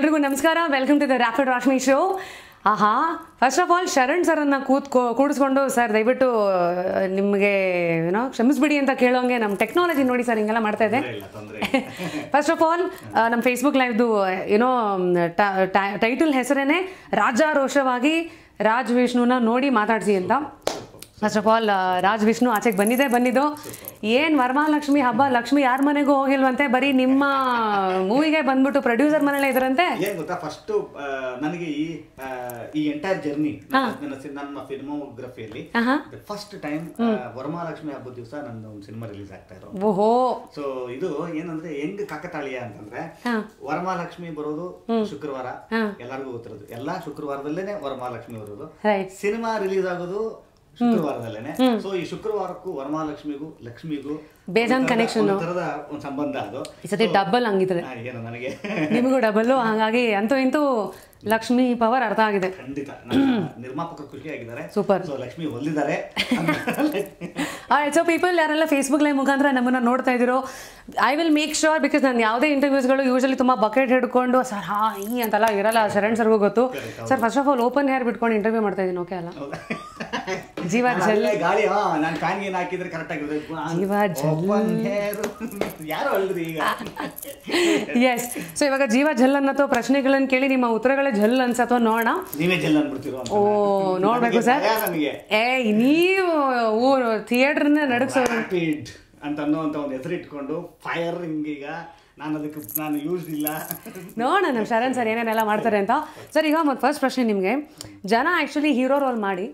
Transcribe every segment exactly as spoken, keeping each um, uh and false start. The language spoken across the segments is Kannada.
ಎಲ್ರಿಗೂ ನಮಸ್ಕಾರ. Welcome to the rapid Rashmi show. ಆಹಾ, ಫಸ್ಟ್ ಆಫ್ ಆಲ್ ಶರಣ್ ಸರನ್ನು ಕೂತ್ಕೊ ಕೂಡಿಸ್ಕೊಂಡು ಸರ್ ದಯವಿಟ್ಟು ನಿಮಗೆ ಏನೋ ಕ್ಷಮಿಸ್ಬಿಡಿ ಅಂತ ಕೇಳೋಂಗೆ ನಮ್ಮ ಟೆಕ್ನಾಲಜಿ ನೋಡಿ ಸರ್ ಹಿಂಗೆಲ್ಲ ಮಾಡ್ತಾ ಇದೆ. ಫಸ್ಟ್ ಆಫ್ ಆಲ್ ನಮ್ಮ ಫೇಸ್ಬುಕ್ ಲೈವ್ದು ಏನೋ ಟೈಟಲ್ ಹೆಸರೇನೆ ರಾಜಾರೋಷವಾಗಿ ರಾಜ್ ವಿಷ್ಣುನ ನೋಡಿ ಮಾತಾಡಿಸಿ ಅಂತ. First of all Raj Vishnu ಆಚೆಗೆ ಬಂದಿದೆ ಬಂದಿದ್ದು ಏನು ವರಮಹಾಲಕ್ಷ್ಮಿ ಹಬ್ಬ, ಲಕ್ಷ್ಮಿ ಯಾರ ಮನೆಗೂ ಹೋಗಿಲ್ವಂತೆ, ಬರೀ ನಿಮ್ಮ ಮೂವಿಗೆ ಬಂದ್ಬಿಟ್ಟು ಪ್ರೊಡ್ಯೂಸರ್ ಮನೇಲೆ ಇದ್ರಂತೆ. ಏನ್ ಗೊತ್ತಾ, ಫಸ್ಟ್ ನನಗೆ ಈ ಈ ಎಂಟೈರ್ ಜರ್ನಿ ನನ್ನ ಫಿಲ್ಮೋಗ್ರಫಿಯಲ್ಲಿ ಫಸ್ಟ್ ಟೈಮ್ ವರಮಹಾಲಕ್ಷ್ಮಿ ಹಬ್ಬದ ದಿವಸ ನನ್ನ ಒಂದು ಸಿನಿಮಾ ರಿಲೀಸ್ ಆಗ್ತಾ ಇರೋ. ಓಹೋ. ಸೊ ಇದು ಏನಂದ್ರೆ ಹೆಂಗ್ ಕಾಕತಾಳೀಯ ಅಂತಂದ್ರೆ, ವರಮಹಾಲಕ್ಷ್ಮಿ ಬರೋದು ಶುಕ್ರವಾರ, ಎಲ್ಲರಿಗೂ ಗೊತ್ತಿರೋದು, ಎಲ್ಲಾ ಶುಕ್ರವಾರದಲ್ಲೇನೆ ವರಮಹಾಲಕ್ಷ್ಮಿ ಬರೋದು. ಸಿನಿಮಾ ರಿಲೀಸ್ ಆಗೋದು ಶುಕ್ರವಾರದಲ್ಲೇನೆ. ಸೊ ಈ ಶುಕ್ರವಾರಕ್ಕೂ ವರಮಹಾಲಕ್ಷ್ಮಿಗೂ ಲಕ್ಷ್ಮಿಗೂ ಬೇಜಾನ್ ಕನೆಕ್ಷನ್ ತರದ ಒಂದು ಸಂಬಂಧ. ಅದು ಈ ಸತಿ ಡಬಲ್ ಹಂಗಿದ್ರೆ ಏನು ನನಗೆ ನಿಮಗೂ ಡಬಲ್, ಹಾಗಾಗಿ ಅಂತೂ ಇಂತೂ ಲಕ್ಷ್ಮಿ ಪವರ್ ಅರ್ಥ ಆಗಿದೆ. ಖಂಡಿತ ನಿರ್ಮಾಪಕರು ಖುಷಿಯಾಗಿದ್ದಾರೆ. ಸೂಪರ್. ಸೊ ಲಕ್ಷ್ಮಿ ಒಲಿದ್ದಾರೆ. ಸೊ ಪೀಪಲ್ ಯಾರೆಲ್ಲ ಫೇಸ್ಬುಕ್ ಲೈವ್ ಮುಖಾಂತರ ನಮ್ಮನ್ನ ನೋಡ್ತಾ ಇದ್ದೀರೋ, I will make sure, because ನಾನು ಯಾವುದೇ ಇಂಟರ್ವ್ಯೂಸ್ಗಳು ಯೂಶಲಿ ತುಂಬ ಬಕೆಟ್ ಹಿಡ್ಕೊಂಡು ಸರ್ ಹಾ ಈ ಅಂತೆಲ್ಲ ಇರಲ್ಲ, ಶರಣ್ ಸರ್ಗೂ ಗೊತ್ತು. Sir first of all open hair ಬಿಟ್ಕೊಂಡು ಇಂಟರ್ವ್ಯೂ ಮಾಡ್ತಾ ಇದ್ದೀನಿ, ಓಕೆ ಅಲ್ಲ? ಜೀವ ಜಲ್ ಗಾಳಿ ನಾನು ಫ್ಯಾನ್ ಏನು ಹಾಕಿದ್ರೆ ಕರೆಕ್ಟ್ ಆಗಿದೆ. ಜೀವ ಜಲ್ ಯಾರು ಅಲ್ರಿ ಈಗ. ಎಸ್. ಸೊ ಇವಾಗ ಜೀವ ಜಲ್ ಅನ್ನೋ ಪ್ರಶ್ನೆಗಳನ್ನು ಕೇಳಿ ನಿಮ್ಮ ಉತ್ತರಗಳೇ ಜಲ್ ಅನ್ಸತ್ತೋ ನೋಡೋಣ. ನೀವೇ ಜಲ್ ಅನ್ಬಿಡ್ತೀರೋ? ಓ ನೋಡ್ಬೇಕು ಸರ್. ಏ ನೀವು ಥಿಯೇಟರ್ನ ನಡಗ್ಸೋರು ಅಂತ ಅನ್ನೋಂಥ ಒಂದು ಹೆಸರು ಇಟ್ಕೊಂಡು ಫೈರಿಂಗ್, ಈಗ ನಾನು ಅದಕ್ಕೆ ನಾನು ಯೂಸ್ ಇಲ್ಲ. ನೋಡೋಣ ನಮ್ಮ ಶರಣ್ ಸರ್ ಏನೇನೆಲ್ಲ ಮಾಡ್ತಾರೆ ಅಂತ. ಸರ್ ಈಗ ಮತ್ತು ಫಸ್ಟ್ ಪ್ರಶ್ನೆ ನಿಮಗೆ, ಜನ ಆ್ಯಕ್ಚುಲಿ ಹೀರೋ ರೋಲ್ ಮಾಡಿ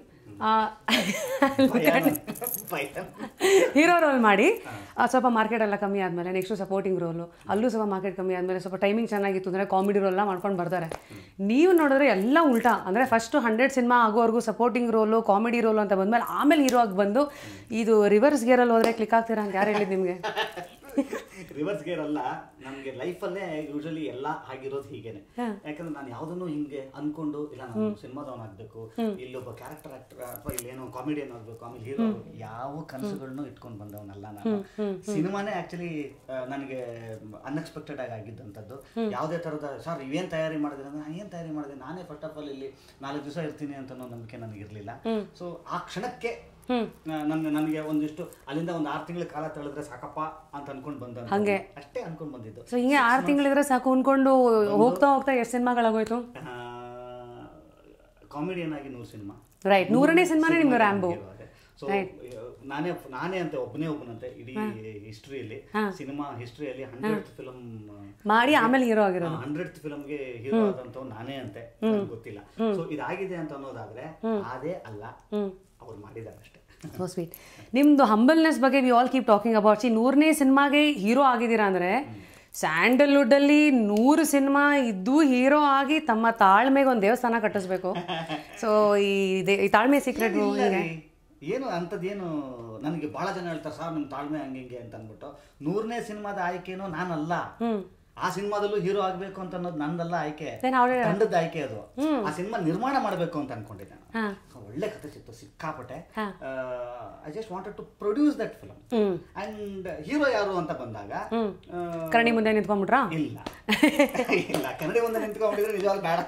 ಹೀರೋ ರೋಲ್ ಮಾಡಿ ಸ್ವಲ್ಪ ಮಾರ್ಕೆಟ್ ಎಲ್ಲ ಕಮ್ಮಿ ಆದಮೇಲೆ ನೆಕ್ಸ್ಟು ಸಪೋರ್ಟಿಂಗ್ ರೋಲು, ಅಲ್ಲೂ ಸ್ವಲ್ಪ ಮಾರ್ಕೆಟ್ ಕಮ್ಮಿ ಆದಮೇಲೆ ಸ್ವಲ್ಪ ಟೈಮಿಂಗ್ ಚೆನ್ನಾಗಿತ್ತು ಅಂದರೆ ಕಾಮಿಡಿ ರೋಲ್ನ ಮಾಡ್ಕೊಂಡು ಬರ್ತಾರೆ. ನೀವು ನೋಡಿದ್ರೆ ಎಲ್ಲ ಉಲ್ಟಾ, ಅಂದರೆ ಫಸ್ಟು ಹಂಡ್ರೆಡ್ ಸಿನಿಮಾ ಆಗೋವರೆಗೂ ಸಪೋರ್ಟಿಂಗ್ ರೋಲು ಕಾಮಿಡಿ ರೋಲು ಅಂತ ಬಂದಮೇಲೆ ಆಮೇಲೆ ಹೀರೋ ಆಗಿ ಬಂದು ಇದು ರಿವರ್ಸ್ ಗೇರಲ್ಲಿ ಹೋದರೆ ಕ್ಲಿಕ್ ಆಗ್ತೀರಾ ಅಂತ ಯಾರು ಹೇಳಿದ್ದು ನಿಮಗೆ? ರಿವರ್ಸ್ ಗೇರ್ ಅಲ್ಲ, ನಮಗೆ ಲೈಫಲ್ಲೇ ಯೂಶಲಿ ಎಲ್ಲ ಆಗಿರೋದು ಹೀಗೇನೆ. ಯಾಕಂದ್ರೆ ನಾನು ಯಾವುದನ್ನು ಹಿಂಗೆ ಅನ್ಕೊಂಡು ಇಲ್ಲ ನಾನು ಸಿನಿಮಾದವನ್ ಆಗ್ಬೇಕು, ಇಲ್ಲೊಬ್ಬ ಕ್ಯಾರೆಕ್ಟರ್ ಆಕ್ಟರ್ ಅಥವಾ ಇಲ್ಲೇನೋ ಕಾಮಿಡಿಯನ್ ಆಗ್ಬೇಕು, ಆಮೇಲೆ ಹೀರೋ ಯಾವ ಕನಸುಗಳನ್ನು ಇಟ್ಕೊಂಡು ಬಂದವನಲ್ಲ ನಾನು. ಸಿನಿಮಾನೇ ಆಕ್ಚುಲಿ ನನಗೆ ಅನ್ಎಕ್ಸ್ಪೆಕ್ಟೆಡ್ ಆಗಿ ಆಗಿದ್ದಂಥದ್ದು. ಯಾವುದೇ ತರದ ಸರ್ ಇವೇನ್ ತಯಾರಿ ಮಾಡಿದ್ರೆ ಅಂದ್ರೆ ನಾನು ಏನ್ ತಯಾರಿ ಮಾಡಿದೆ, ನಾನೇ ಫಸ್ಟ್ ಆಫ್ ಆಲ್ ಇಲ್ಲಿ ನಾಲ್ಕು ದಿವಸ ಇರ್ತೀನಿ ಅಂತ ಅನ್ನೋ ನಂಬಿಕೆ ನನಗಿರ್ಲಿಲ್ಲ. ಸೊ ಆ ಕ್ಷಣಕ್ಕೆ ನನ್ನ ನನಗೆ ಒಂದಿಷ್ಟು ಅಲ್ಲಿಂದ ಒಂದು ಆರು ತಿಂಗಳ ಕಾಲ ತಳೆದ್ರೆ ಸಾಕಪ್ಪ ಅಂತ ಅನ್ಕೊಂಡು ಬಂದ, ಹಂಗೆ ಅಷ್ಟೇ ಅನ್ಕೊಂಡು ಬಂದಿದ್ದು. ಸೊ ಹಿಂಗೆ ಆರು ತಿಂಗಳಿದ್ರೆ ಸಾಕು ಅನ್ಕೊಂಡು ಹೋಗ್ತಾ ಹೋಗ್ತಾ ಎಷ್ಟು ಸಿನಿಮಾಗಳಾಗೋಯ್ತು? ಕಾಮಿಡಿಯನ್ ಆಗಿ ನೂರು ಸಿನಿಮಾ. ರೈಟ್, ನೂರನೇ ಸಿನಿಮಾನೇ ನಿಮ್ದು ರ್ಯಾಂಬೋ. ಸೊ ನಾನೇ ನಾನೇ ಅಂತ ಒಬ್ಬನೇ ಒಬ್ಬನಂತೆ ಇಡೀ ಹಿಸ್ಟ್ರಿಯಲ್ಲಿ, ಸಿನಿಮಾ ಹಿಸ್ಟ್ರಿಯಲ್ಲಿ ಹಂಡ್ರೆಡ್ ಫಿಲಮ್ ಮಾಡಿ ಆಮೇಲೆ ಹೀರೋ ಆಗಿರೋ, ಹಂಡ್ರೆಡ್ ಫಿಲಮ್ಗೆ ಹೀರೋ ಆದಂತ ನಾನೇ ಅಂತೆ, ಗೊತ್ತಿಲ್ಲ. ಸೊ ಇದಾಗಿದೆ ಅಂತ ಅನ್ನೋದಾದ್ರೆ ಅದೇ ಅಲ್ಲ, ಅವ್ರು ಮಾಡಿದ್ದಾರೆ ಅಷ್ಟೇ. So sweet. ನಿಮ್ದು ಹಂಬಲ್ನೆಸ್ ಬಗ್ಗೆ we all keep talking about. ಸಿ ನೂರನೇ ಸಿನಿಮಾಗೆ ಹೀರೋ ಆಗಿದ್ದೀರಾ ಅಂದರೆ, ಸ್ಯಾಂಡಲ್ವುಡ್ ಅಲ್ಲಿ ನೂರು ಸಿನಿಮಾ ಇದ್ದು ಹೀರೋ ಆಗಿ ತಮ್ಮ ತಾಳ್ಮೆಗೆ ಒಂದು ದೇವಸ್ಥಾನ ಕಟ್ಟಿಸ್ಬೇಕು. ಸೊ ಈ ತಾಳ್ಮೆ ಸೀಕ್ರೆಟ್ ಏನು ಅಂಥದ್ದೇನು ನನಗೆ ಬಹಳ ಜನ ಹೇಳ್ತಾರೆ ಸರ್ ನಿಮ್ಮ ತಾಳ್ಮೆ ಹಂಗೆ ಹಿಂಗೆ ಅಂತ ಅಂದ್ಬಿಟ್ಟು. ನೂರನೇ ಸಿನಿಮಾದ ಆಯ್ಕೆನೋ ನಾನಲ್ಲ, ಆ ಸಿನಿಮಾದಲ್ಲೂ ಹೀರೋ ಆಗ್ಬೇಕು ಅಂತ ಅನ್ನೋದು ನಂದಲ್ಲ ಆಯ್ಕೆ, ತಂಡದ ಆಯ್ಕೆ ಅದು. ಆ ಸಿನಿಮಾ ನಿರ್ಮಾಣ ಮಾಡಬೇಕು ಅಂತ ಅನ್ಕೊಂಡಿದ್ದೆ ನಾನು. ಒಳ್ಳೆ ಕಥೆ ಸಿಕ್ತು ಸಿಕ್ಕಾಪಟ್ಟೆ. I just wanted to produce that film. And hero ಯಾರು ಅಂತ ಬಂದಾಗ ಕನ್ನಡಿ ಮುಂದೆ ನಿಂತ್ಕೊಂಡ್ಬಿಟ್ರಾ? ಇಲ್ಲ ಇಲ್ಲ, ಕನ್ನಡಿ ಮುಂದೆ ನಿಂತ್ಕೊಂಡ್ಬಿಟ್ಟಿದ್ರೆ ನಿಜವಾಗ್ಲೂ ಬೇಡ.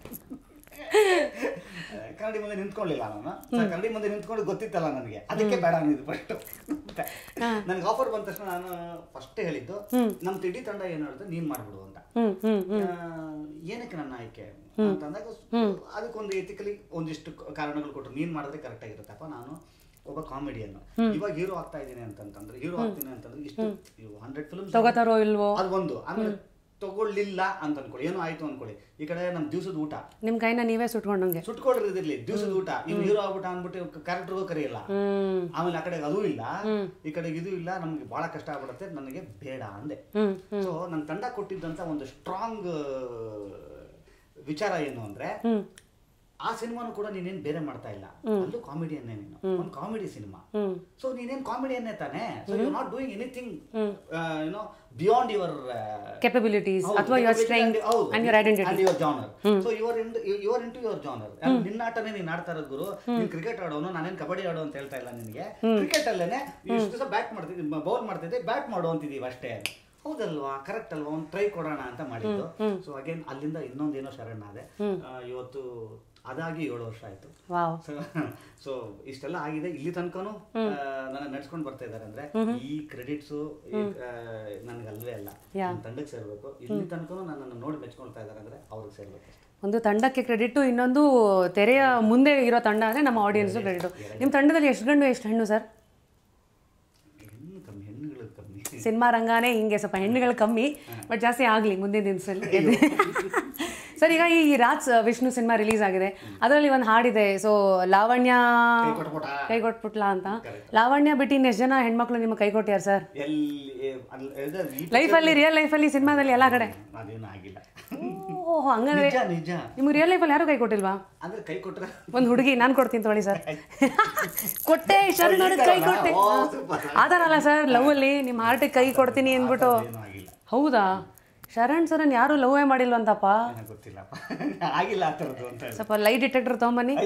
ಕನ್ನಡಿ ಮುಂದೆ ನಿಂತ್ಕೊಳ್ಳಿಲ್ಲ ನಾನು. ಕನ್ನಡಿ ಮುಂದೆ ನಿಂತ್ಕೊಂಡು ಗೊತ್ತಿತ್ತಲ್ಲ ನನಗೆ, ಅದಕ್ಕೆ ಬೇಡ ಅಂದಿದ್ದು ಫಸ್ಟ್. ನನ್ಗೆ ಆಫರ್ ಬಂದ ತಕ್ಷಣ ನಾನು ಫಸ್ಟ್ ಹೇಳಿದ್ದು ನಮ್ ತಿಂಡಿ ತಂಡ ಏನ್ ಹೇಳಿದ್ರು, ನೀನ್ ಮಾಡ್ಬಿಡು ಅಂತ. ಏನಕ್ಕೆ ನನ್ನ ಆಯ್ಕೆ ಅಂತಂದಾಗ ಅದಕ್ಕೊಂದು ಎಥಿಕಲಿ ಒಂದಿಷ್ಟು ಕಾರಣಗಳು ಕೊಟ್ಟರು. ನೀನ್ ಮಾಡಿದ್ರೆ ಕರೆಕ್ಟ್ ಆಗಿರುತ್ತಪ್ಪ, ನಾನು ಒಬ್ಬ ಕಾಮಿಡಿಯನ್, ಇವಾಗ ಹೀರೋ ಆಗ್ತಾ ಇದ್ದೀನಿ ಅಂತಂದ್ರೆ ಹೀರೋ ಆಗ್ತೀನಿ ಅಂತಂದ್ರೆ ಇಷ್ಟು ಹಂಡ್ರೆಡ್ ಫಿಲ್ಮ್ ತಗೋತಾರೋ ಇಲ್ವೋ ಅದು ಒಂದು. ಆಮೇಲೆ ತಗೊಳ್ಳಿಲ್ಲ ಅಂತ ಅನ್ಕೊಳ್ಳಿ, ಏನೋ ಆಯ್ತು ಅನ್ಕೊಳ್ಳಿ, ಈ ಕಡೆ ನಮ್ ದಿವಸದ ಊಟ ನಿಮ್ ಕೈನ ನೀವೇ ಸುಟ್ಕೊಂಡಂಗೆ ಸುಟ್ಕೊಳ್ರಿದಿರ್ಲಿ, ದಿವಸದ ಊಟ ಇವ್ ಹೀರೋ ಆಗ್ಬಿಟ್ಟ ಅಂದ್ಬಿಟ್ಟು ಕ್ಯಾರೆಕ್ಟರ್ಗೂ ಕರೆಯಲ್ಲ. ಆಮೇಲೆ ಆ ಕಡೆ ಅದು ಇಲ್ಲ, ಈ ಕಡೆ ಇದು ಇಲ್ಲ, ನಮ್ಗೆ ಬಹಳ ಕಷ್ಟ ಆಗ್ಬಿಡುತ್ತೆ, ನನಗೆ ಬೇಡ ಅಂದೆ. ಸೊ ನನ್ ತಂಡ ಕೊಟ್ಟಿದ್ದಂತ ಒಂದು ಸ್ಟ್ರಾಂಗ್ ವಿಚಾರ ಏನು ಅಂದ್ರೆ, ಆ ಸಿನಿಮಾನು ಕೂಡ ನೀನೇನ್ ಬೇರೆ ಮಾಡ್ತಾ ಇಲ್ಲ, ಅಲ್ಲೂ ಕಾಮಿಡಿಯನ್ನೇ, ನೀನು ಒಂದು ಕಾಮಿಡಿ ಸಿನಿಮಾ. ಸೊ ನೀನೇನ್ ಕಾಮಿಡಿಯನ್ನೇ ತಾನೆ. So you not doing anything you know beyond your capabilities ಅಥವಾ your strength and your identity and your genre. So you are in you are into your genre. ನಿನ್ನ ಆಟನೇ ನೀನು ಆಡ್ತಾ ಇರೋದು ಗುರು. ನೀನು ಕ್ರಿಕೆಟ್ ಆಡೋನು, ನಾನೇನು ಕಬಡ್ಡಿ ಆಡೋ ಅಂತ ಹೇಳ್ತಾ ಇಲ್ಲ ನಿನಗೆ. ಕ್ರಿಕೆಟ್ ಅಲ್ಲೇನೆ ಇಷ್ಟು ದಿವಸ ಬ್ಯಾಟ್ ಮಾಡ್ತಿದ್ದೆ, ಬೌಲ್ ಮಾಡ್ತಿದ್ದೆ, ಬ್ಯಾಟ್ ಮಾಡು ಅಂತಿದೀವಿ ಅಷ್ಟೇ. ಹೌದಲ್ವಾ ಕರೆಕ್ಟ್ ಅಲ್ವಾ ಒಂದು ಟ್ರೈ ಕೊಡೋಣ ಅಂತ ಮಾಡಿದ್ದು. ಸೊ ಅಗೇನ್ ಅಲ್ಲಿಂದ ಇನ್ನೊಂದೇನೋ ಶರಣ ಅದೇ ಇವತ್ತು ಅದಾಗಿ ಏಳು ವರ್ಷ ಆಯ್ತು. ಸೊ ಇಷ್ಟೆಲ್ಲ ಆಗಿದೆ. ಇಲ್ಲಿ ತನಕನೂ ನನ್ನ ನಡ್ಸ್ಕೊಂಡು ಬರ್ತಾ ಇದಾರೆ ಅಂದ್ರೆ ಈ ಕ್ರೆಡಿಟ್ಸು ನನ್ಗೆ ಅಲ್ವೇ ಅಲ್ಲ, ತಂಡಕ್ಕೆ ಸೇರ್ಬೇಕು. ಇಲ್ಲಿ ತನಕನೂ ನನ್ನನ್ನು ನೋಡಿ ಮೆಚ್ಕೊಳ್ತಾ ಇದಾರೆ ಅಂದ್ರೆ ಅವ್ರಿಗೆ ಸೇರ್ಬೇಕು. ಒಂದು ತಂಡಕ್ಕೆ ಕ್ರೆಡಿಟ್, ಇನ್ನೊಂದು ತೆರೆಯ ಮುಂದೆ ಇರೋ ತಂಡ ಅಂದ್ರೆ ನಮ್ಮ ಆಡಿಯನ್ಸ್ ಕ್ರೆಡಿಟ್. ನಿಮ್ಮ ತಂಡದಲ್ಲಿ ಎಷ್ಟು ಗಂಡು ಎಷ್ಟು ಹೆಣ್ಣು ಸರ್? ಸಿನಿಮಾ ರಂಗಾನೇ ಹಿಂಗೆ ಸ್ವಲ್ಪ ಹೆಣ್ಣುಗಳು ಕಮ್ಮಿ, ಬಟ್ ಜಾಸ್ತಿ ಆಗಲಿ ಮುಂದಿನ ದಿನದಲ್ಲಿ. ಸರ್ ಈಗ ಈ ರಾಜ್ ವಿಷ್ಣು ಸಿನಿಮಾ ರಿಲೀಸ್ ಆಗಿದೆ, ಅದರಲ್ಲಿ ಒಂದು ಹಾಡಿದೆ. ಸೊ ಲಾವಣ್ಯ ಕೈ ಕೊಟ್ಬಿಟ್ಲ ಅಂತ. ಲಾವಣ್ಯ ಬಿಟ್ಟು ಇನ್ನು ಎಷ್ಟು ಜನ ಹೆಣ್ಮಕ್ಳು ನಿಮ್ಮ ಕೈ ಕೊಟ್ಟ್ಯಾರ ಸರ್ ಲೈಫಲ್ಲಿ, ರಿಯಲ್ ಲೈಫಲ್ಲಿ, ಸಿನಿಮಾದಲ್ಲಿ ಎಲ್ಲ ಕಡೆ? ಓಹ್ ಹಂಗಂದ್ರೆ ನಿಮ್ಗೆ ರಿಯಲ್ ಲೈಫಲ್ಲಿ ಯಾರು ಕೈ ಕೊಟ್ಟಿಲ್ವಾ? ಒಂದು ಹುಡುಗಿ ನಾನು ಕೊಡ್ತೀನಿ ತೊಳಿ ಸರ್. ಕೊಟ್ಟೆ ಶರಣ್ ಅವ್ರಿಗೆ ಕೈ ಕೊಟ್ಟೆ ಆ ಥರ ಅಲ್ಲ ಸರ್, ಲವ್ ಅಲ್ಲಿ ನಿಮ್ಮ ಹಾರ್ಟಿಗೆ ಕೈ ಕೊಡ್ತೀನಿ ಅಂದ್ಬಿಟ್ಟು. ಹೌದಾ? ಶರಣ್ ಸರನ್ ಯಾರು ಲವ್ವೇ ಮಾಡಿಲ್ವಂತಪ್ಪ. ಸ್ವಲ್ಪ ಲೈಟ್ ಡಿಟೆಕ್ಟರ್ ತಗೊಂಬನ್ನಿ.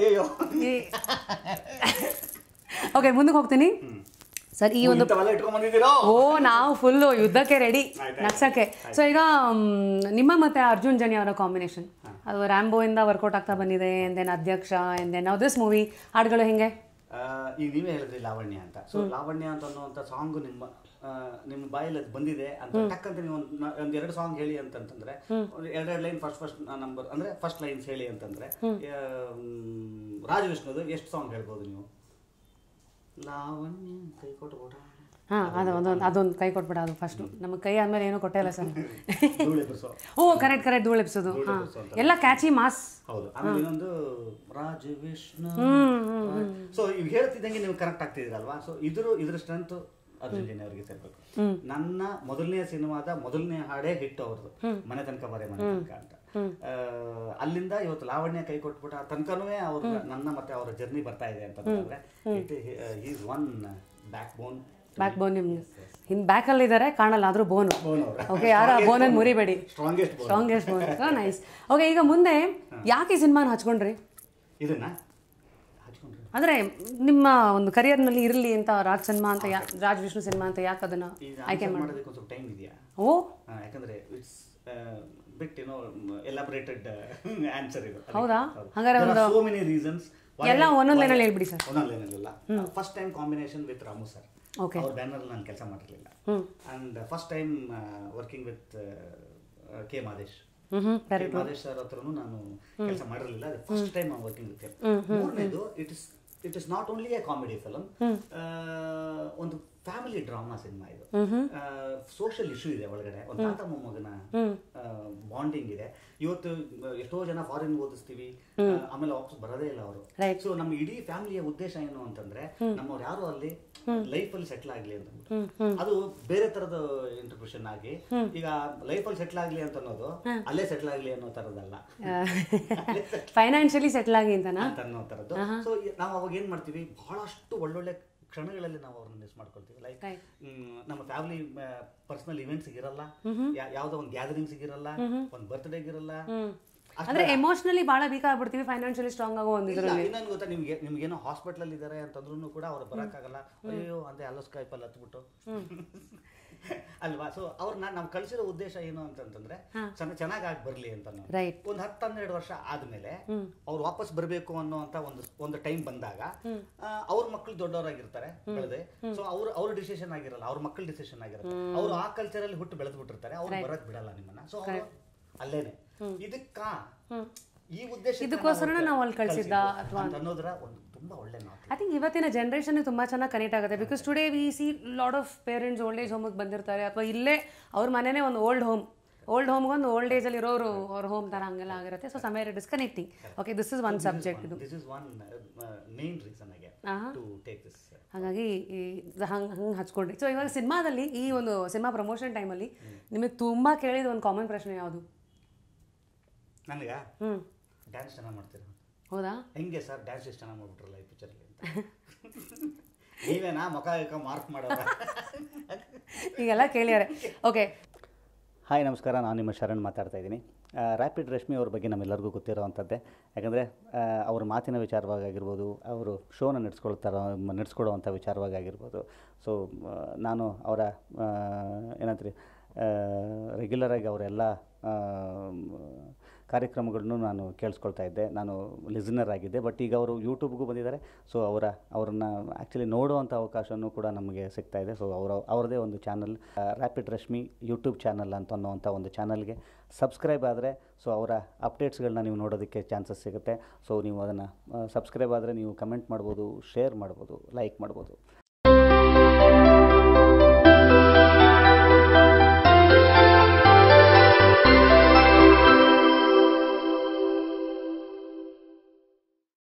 ಓಕೆ, ಮುಂದಕ್ಕೆ ಹೋಗ್ತೀನಿ ಸರ್. ಈ ಒಂದು ಓ ನಾವು ಫುಲ್ಲು ಯುದ್ಧಕ್ಕೆ ರೆಡಿ, ನಗ್ಸಕ್ಕೆ. ಸೊ ಈಗ ನಿಮ್ಮ ಮತ್ತೆ ಅರ್ಜುನ್ ಜನಿ ಅವರ ಕಾಂಬಿನೇಷನ್ ಅದು ರ್ಯಾಂಬೋ ಇಂದ ವರ್ಕೌಟ್ ಆಗ್ತಾ ಬಂದಿದೆ. ಎಂದೇನ್ ಅಧ್ಯಕ್ಷ, ಎಂದೇನ್ ನಾವು ದಿಸ್ ಮೂವಿ ಹಾಡುಗಳು ಹೆಂಗೆ? ಈಗ ನೀವೇ ಹೇಳಿದ್ರಿ ಲಾವಣ್ಯ ಅಂತ. ಸೊ ಲಾವಣ್ಯ ಅಂತ ಅನ್ನುವಂಥ ಸಾಂಗ್ ನಿಮ್ಮ ನಿಮ್ಮ ಬಾಯಲ್ಲಿ ಅದು ಬಂದಿದೆ ಅಂತ ಟಕ್ ಅಂತ ನೀವು ಒಂದು ಒಂದು ಎರಡು ಸಾಂಗ್ ಹೇಳಿ ಅಂತಂತಂದ್ರೆ ಎರಡೆರಡು ಲೈನ್ ಫಸ್ಟ್ ಫಸ್ಟ್ ನಂಬರ್ ಅಂದ್ರೆ ಫಸ್ಟ್ ಲೈನ್ಸ್ ಹೇಳಿ ಅಂತಂದ್ರೆ ರಾಜ್ ವಿಷ್ಣುದು ಎಷ್ಟು ಸಾಂಗ್ ಹೇಳ್ಬೋದು ನೀವು? ಲಾವಣ್ಯ ಕೈ ಕೊಟ್ಬಿಡ. ಹಾಂ, ಅದು ಅದೊಂದು ಅದೊಂದು ಕೈ ಕೊಟ್ಬಿಡ. ಅದು ಫಸ್ಟು ನಮಗೆ ಕೈ ಆದ್ಮೇಲೆ ಏನೂ ಕೊಟ್ಟೇ ಇಲ್ಲ ಸರ್. ಓ ಕರೆಕ್ಟ್ ಕರೆಕ್ಟ್ ಧೂಳು ಎಬ್ಸೋದು. ಹಾಂ, ಎಲ್ಲ ಕ್ಯಾಚಿ ಮಾಸ್. ಹೌದು. ಆಮೇಲೆ ಇನ್ನೊಂದು ರಾಜ ವಿಷ್ಣು. ಸೊ ಇವ್ ಹೇಳ್ತಿದ್ದಂಗೆ ನೀವು ಕರೆಕ್ಟ್ ಆಗ್ತಿದ್ದೀರಲ್ವಾ? ಸೊ ಇದ್ರ ಇದ್ರ ಸ್ಟ್ರೆಂತ್ ಅರ್ಜುನ್ ಜನಿ ಅವರಿಗೆ ಸೇರ್ಬೇಕು. ನನ್ನ ಮೊದಲನೇ ಸಿನಿಮಾದ ಮೊದಲನೇ ಹಾಡೇ ಹಿಟ್ ಅವ್ರದ್ದು, ಮನೆ ತನಕ ಬರೇ ಮನೆ ತನಕ ಅಂತ. ಅಲ್ಲಿಂದ ಇವತ್ತು ಲಾವಣ್ಯ ಕೈ ಕೊಟ್ಬಿಟ್ಟ ತನಕನೂ ಅವ್ರ ನನ್ನ ಮತ್ತೆ ಅವರ ಜರ್ನಿ ಬರ್ತಾ ಇದೆ ಅಂತಂದ್ರೆ it is one back bone. Back bone ನಿಮ್ಗೆ ಹಿಂದೆ ಬ್ಯಾಕಲ್ಲಿ ಇದ್ದಾರೆ, ಕಾಣಲ್ಲ ಆದ್ರೂ ಬೋನು. ಓಕೆ, ಯಾರು ಆ ಬೋನನ್ನು ಮುರಿಬೇಡಿ. Strongest strongest bone. So nice. Okay, ಈಗ ಮುಂದೆ ಯಾಕೆ ಈ ಸಿನಿಮಾನ ಹಚ್ಕೊಂಡ್ರಿ? ಇದನ್ನ ಅಂದ್ರೆ ನಿಮ್ಮ ಒಂದು ಕರಿಯರ್ನಲ್ಲಿ ಇರಲಿ ಅಂತ ರಾಜ್ ಸಿನಿಮಾ ಅಂತ, ರಾಜ್ ವಿಷ್ಣು ಸಿನಿಮಾ ಅಂತ ಯಾಕೆ ಅದನ್ನ ಆಯ್ಕೆ ಮಾಡೋದಕ್ಕೆ ಒಂದು ಸ್ವಲ್ಪ ಟೈಮ್ ಇದೆಯಾ? ಓ, ಯಾಕಂದ್ರೆ it's bit you know elaborated answer ಇದು. ಹೌದಾ? ಹಾಗಾದ್ರೆ ಒಂದು ಸೋ ಮೆನಿ ರೀಸನ್ಸ್. ಎಲ್ಲ ಒಂದೊಂದು ಲೈನಲ್ಲಿ ಹೇಳ್ಬಿಡಿ ಸರ್. ಒಂದೊಂದು ಲೈನಲ್ಲಿ ಇಲ್ಲ. First time combination with Ramu sir. Okay, ಅವ್ರ ಬ್ಯಾನರ್ ನಾನು ಕೆಲಸ ಮಾಡಿರಲಿಲ್ಲ. And first time working with K Madesh. K Madesh sir ಹತ್ರನೂ ನಾನು ಕೆಲಸ ಮಾಡಿರಲಿಲ್ಲ. ಫಸ್ಟ್ ಟೈಮ್ ನಾನು ವರ್ಕಿಂಗ್ ವಿತ್. ಮೂರನೇದು it is it is not only a comedy film, ಒಂದು ಫ್ಯಾಮಿಲಿ ಡ್ರಾಮಾ ಸಿನಿಮಾ ಇದು. ಸೋಷಿಯಲ್ ಇಶ್ಯೂ ಇದೆ ಒಳಗಡೆ, ಒಂದು ತಾತ ಮೊಮ್ಮಗನ ಬಾಂಡಿಂಗ್ ಇದೆ. ಇವತ್ತು ಎಷ್ಟೋ ಜನ ಫಾರಿನ್ ಓದಿಸ್ತೀವಿ, ಆಮೇಲೆ ವಾಪಸ್ ಬರೋದೇ ಇಲ್ಲ ಅವರು. ಸೊ ನಮ್ಮ ಇಡೀ ಫ್ಯಾಮಿಲಿಯ ಉದ್ದೇಶ ಏನು ಅಂತಂದ್ರೆ ನಮ್ಮವ್ರು ಯಾರು ಅಲ್ಲಿ ಲೈಫ್ ಅಲ್ಲಿ ಸೆಟ್ಲ್ ಆಗ್ಲಿ ಅಂತ. ಅದು ಬೇರೆ ತರದ ಇಂಟರ್ಪ್ರಿಷನ್ ಆಗಿ ಈಗ ಲೈಫ್ ಅಲ್ಲಿ ಸೆಟ್ಲ್ ಆಗ್ಲಿ ಅಂತ ಅನ್ನೋದು ಅಲ್ಲೇ ಸೆಟ್ಲ್ ಆಗ್ಲಿ ಅನ್ನೋ ತರದಲ್ಲ, ಫೈನಾನ್ಷಿಯಲಿ ಸೆಟ್ಲ್ ಆಗಿ ಅಂತ ಅನ್ನೋ ತರದ್ದು. ಸೊ ನಾವು ಅವಾಗ ಏನ್ ಮಾಡ್ತೀವಿ, ಬಹಳಷ್ಟು ಒಳ್ಳೊಳ್ಳೆ ಕ್ಷಣಗಳಲ್ಲಿ ನಾವು ಅವ್ರನ್ನ ಮಿಸ್ ಮಾಡ್ಕೊಳ್ತೀವಿ. ಲೈಕ್ ನಮ್ಮ ಫ್ಯಾಮಿಲಿ ಪರ್ಸನಲ್ ಇವೆಂಟ್ಸ್ ಇರಲ್ಲ, ಯಾವ್ದೋ ಒಂದು ಗ್ಯಾದರಿಂಗ್ಸ್ ಇರಲ್ಲ, ಒಂದು ಬರ್ತ್ಡೇಗೆ ಇರಲ್ಲ. ಅಂದ್ರೆ ಎಮೋಷನಲಿ ಬಹಳ ವೀಕ್ ಆಗ್ಬಿಡ್ತೀವಿ, ಫೈನಾನ್ಷಿಯಲಿ ಸ್ಟ್ರಾಂಗ್ ಆಗೋ ಒಂದು ಇದರಲ್ಲಿ. ಇನ್ನೊಂದು ಗೊತ್ತಾ ನಿಮ್ಗೆ, ನಿಮ್ಗೇನೋ ಹಾಸ್ಪಿಟಲ್ ಇದ್ದಾರೆ ಅಂತಂದ್ರೂ ಕೂಡ ಅವ್ರು ಬರೋಕ್ಕಾಗಲ್ಲ. ಅಯ್ಯೋ ಅಂತ ಎಲ್ಲ ಸ್ಕೈಪಲ್ಲಿ ಹತ್ಬಿಟ್ಟು ಅಲ್ವಾ? ಸೊ ಅವ್ರನ್ನ ನಾವು ಕಳಿಸಿರೋ ಉದ್ದೇಶ ಏನು ಅಂತಂತಂದ್ರೆ ಚೆನ್ನಾಗಿ ಆಗಿ ಬರ್ಲಿ ಅಂತ. ಒಂದು ಹತ್ತು ಹನ್ನೆರಡು ವರ್ಷ ಆದ್ಮೇಲೆ ಅವ್ರು ವಾಪಸ್ ಬರ್ಬೇಕು ಅನ್ನೋಂತ ಒಂದು ಒಂದು ಟೈಮ್ ಬಂದಾಗ ಅವ್ರ ಮಕ್ಕಳು ದೊಡ್ಡವರಾಗಿರ್ತಾರೆ, ಬೆಳೆದೆ. ಸೊ ಅವ್ರ ಅವ್ರ ಡಿಸಿಷನ್ ಆಗಿರಲ್ಲ, ಅವ್ರ ಮಕ್ಕಳ ಡಿಸಿಷನ್ ಆಗಿರುತ್ತೆ. ಅವ್ರು ಆ ಕಲ್ಚರಲ್ಲಿ ಹುಟ್ಟು ಬೆಳೆದು ಬಿಟ್ಟಿರ್ತಾರೆ, ಅವ್ರು ಬರಕ್ ಬಿಡಲ್ಲ ನಿಮ್ಮನ್ನ. ಸೊ ಅವರು ಅಲ್ಲೇನೆ ಇದಕ್ಕ ಈ ಉದ್ದೇಶ ಇದಕ್ಕೋಸ್ಕರ ನಾವು ಅಲ್ಲಿ ಕಳಿಸಿದ್ದ ಅಥವಾ ಅನ್ನೋದ್ರ ಒಂದು ತುಂಬಾ ಒಳ್ಳೆ ಮಾತು. ಐ ಥಿಂಕ್ ಇವತ್ತಿನ ಜನರೇಷನ್ ತುಂಬಾ ಚೆನ್ನಾಗಿ ಕನೆಕ್ಟ್ ಆಗುತ್ತೆ. Because today we see lot of parents old age ಹೋಮಿಗೆ ಬಂದಿರ್ತಾರೆ, ಅಥವಾ ಇಲ್ಲೇ ಅವ್ರ ಮನೆನೇ ಒಂದು ಓಲ್ಡ್ ಹೋಮ್, ಓಲ್ಡ್ ಹೋಮ್ಗೆ ಒಂದು ಓಲ್ಡ್ ಏಜಲ್ಲಿ ಇರೋರು ಅವ್ರ ಹೋಮ್ ಥರ ಹಂಗೆಲ್ಲ ಆಗಿರುತ್ತೆ. So somewhere it is connecting. Okay, this is one subject. ಇದು this is one main reason again to take this. ಹಾಗಾಗಿ ಹಂಗೆ ಹಂಗೆ ಹಚ್ಕೊಂಡ್ರಿ. ಸೊ ಇವಾಗ ಸಿನಿಮಾದಲ್ಲಿ ಈ ಒಂದು ಸಿನಿಮಾ ಪ್ರಮೋಷನ್ ಟೈಮಲ್ಲಿ ನಿಮಗೆ ತುಂಬ ಕೇಳಿದ ಒಂದು ಕಾಮನ್ ಪ್ರಶ್ನೆ ಯಾವುದು? ನನಗೆ ಡ್ಯಾನ್ಸ್ ಚೆನ್ನಾಗಿ ಮಾಡ್ತೀರಾ? ಹೌದಾ? ಹೆಂಗೆ ಸರ್ ಡ್ಯಾನ್ಸ್ ಎಷ್ಟು ಚೆನ್ನಾಗಿ ಮಾಡ್ಬಿಟ್ರಲ್ಲ ಈ ಪಿಕ್ಚರಲ್ಲಿ ಅಂತ. ನೀವೇನಾ ಮುಖ ಮಾರ್ಕ್ ಮಾಡೋಣ ಈಗೆಲ್ಲ ಕೇಳಿಯಾರೆ. ಓಕೆ, ಹಾಯ್ ನಮಸ್ಕಾರ, ನಾನು ನಿಮ್ಮ ಶರಣ್ ಮಾತಾಡ್ತಾ ಇದ್ದೀನಿ. ರ್ಯಾಪಿಡ್ ರಶ್ಮಿ ಅವ್ರ ಬಗ್ಗೆ ನಮ್ಮೆಲ್ಲರಿಗೂ ಗೊತ್ತಿರೋವಂಥದ್ದೇ. ಯಾಕಂದರೆ ಅವ್ರ ಮಾತಿನ ವಿಚಾರವಾಗಿರ್ಬೋದು, ಅವರು ಶೋನ ನಡೆಸ್ಕೊಳ್ತಾರೋ ನಡೆಸ್ಕೊಡೋವಂಥ ವಿಚಾರವಾಗಿರ್ಬೋದು. ಸೊ ನಾನು ಅವರ ಏನಂತೀರಿ ರೆಗ್ಯುಲರಾಗಿ ಅವರೆಲ್ಲ ಕಾರ್ಯಕ್ರಮಗಳನ್ನು ನಾನು ಕೇಳಿಸ್ಕೊಳ್ತಾ ಇದ್ದೆ. ನಾನು ಲಿಸನರ್ ಆಗಿದ್ದೆ. ಬಟ್ ಈಗ ಅವರು ಯೂಟ್ಯೂಬ್ಗೂ ಬಂದಿದ್ದಾರೆ. ಸೊ ಅವರ ಅವ್ರನ್ನ ಆ್ಯಕ್ಚುಲಿ ನೋಡುವಂಥ ಅವಕಾಶವೂ ಕೂಡ ನಮಗೆ ಸಿಗ್ತಾ ಇದೆ. ಸೊ ಅವರ ಅವ್ರದ್ದೇ ಒಂದು channel rapid Rashmi YouTube channel ಅಂತ ಅನ್ನೋವಂಥ ಒಂದು ಚಾನಲ್ಗೆ ಸಬ್ಸ್ಕ್ರೈಬ್ ಆದರೆ ಸೊ ಅವರ ಅಪ್ಡೇಟ್ಸ್ಗಳನ್ನ ನೀವು ನೋಡೋದಕ್ಕೆ ಚಾನ್ಸಸ್ ಸಿಗುತ್ತೆ. ಸೊ ನೀವು ಅದನ್ನು ಸಬ್ಸ್ಕ್ರೈಬ್ ಆದರೆ ನೀವು ಕಮೆಂಟ್ ಮಾಡ್ಬೋದು, ಶೇರ್ ಮಾಡ್ಬೋದು, ಲೈಕ್ ಮಾಡ್ಬೋದು.